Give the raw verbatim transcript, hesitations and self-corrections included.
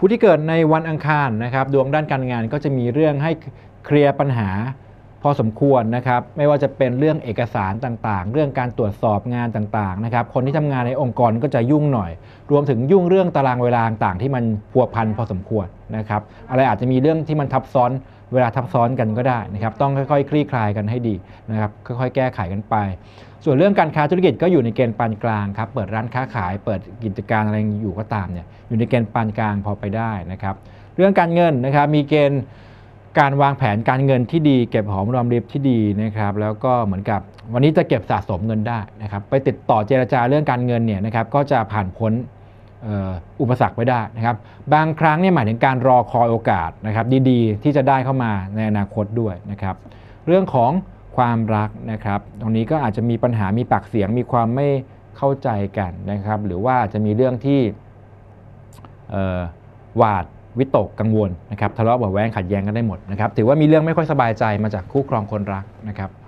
ผู้ที่เกิดในวันอังคารนะครับดวงด้านการงานก็จะมีเรื่องให้เคลียร์ปัญหาพอสมควรนะครับไม่ว่าจะเป็นเรื่องเอกสารต่างๆเรื่องการตรวจสอบงานต่างๆนะครับคนที่ทำงานในองค์กรก็จะยุ่งหน่อยรวมถึงยุ่งเรื่องตารางเวลาต่างๆที่มันพัวพันพอสมควรนะครับอะไรอาจจะมีเรื่องที่มันทับซ้อนเวลาทับซ้อนกันก็ได้นะครับต้องค่อยๆคลี่คลายกันให้ดีนะครับค่อยๆแก้ไขกันไปส่วนเรื่องการค้าธุรกิจก็อยู่ในเกณฑ์ปานกลางครับเปิดร้านค้าขายเปิดกิจการอะไรอยู่ก็ตามเนี่ยอยู่ในเกณฑ์ปานกลางพอไปได้นะครับเรื่องการเงินนะครับมีเกณฑ์การวางแผนการเงินที่ดีเก็บหอมรอมริบที่ดีนะครับแล้วก็เหมือนกับวันนี้จะเก็บสะสมเงินได้นะครับไปติดต่อเจรจาเรื่องการเงินเนี่ยนะครับก็จะผ่านพ้นอุปสรรคไปได้นะครับบางครั้งเนี่ยหมายถึงการรอคอยโอกาสนะครับดีๆที่จะได้เข้ามาในอนาคตด้วยนะครับเรื่องของความรักนะครับตรงนี้ก็อาจจะมีปัญหามีปากเสียงมีความไม่เข้าใจกันนะครับหรือว่าจะมีเรื่องที่หวาดวิตกกังวลนะครับทะเลาะเบาะแว้งขัดแย้งกันได้หมดนะครับถือว่ามีเรื่องไม่ค่อยสบายใจมาจากคู่ครองคนรักนะครับ